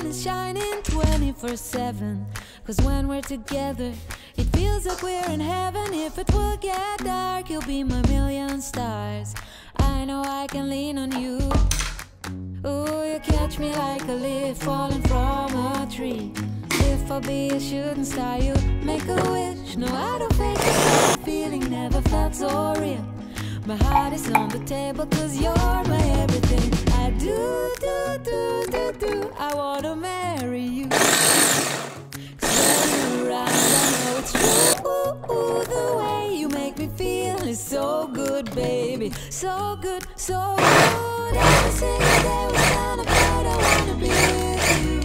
sun is shining 24/7. Cause when we're together, it feels like we're in heaven. If it will get dark, you'll be my million stars. I know I can lean on you. Ooh, you catch me like a leaf falling from a tree. If I'll be a shooting star, you make a wish. No, I don't fake it, the feeling never felt so real. My heart is on the table cause you're my everything. I do, I wanna marry you. Sway around, I know it's true. The way you make me feel is so good, baby. So good, so good. Every single day we're down about, I wanna be with you.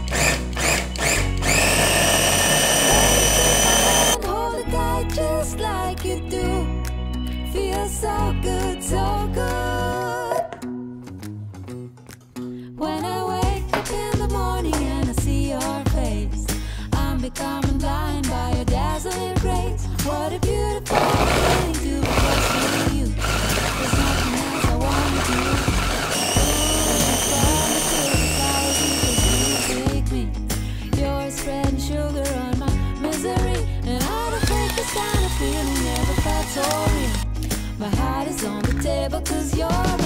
And hold it tight just like you do. Feels so good, so good. When I wake up in the morning and I see your face, I'm becoming blind by your dazzling grace. What a beautiful feeling to be close to you. There's nothing else I wanna do. From the flowers you take me. You're spreading sugar on my misery, and I don't think this kind of feeling never felt so real. My heart is on the table cause you're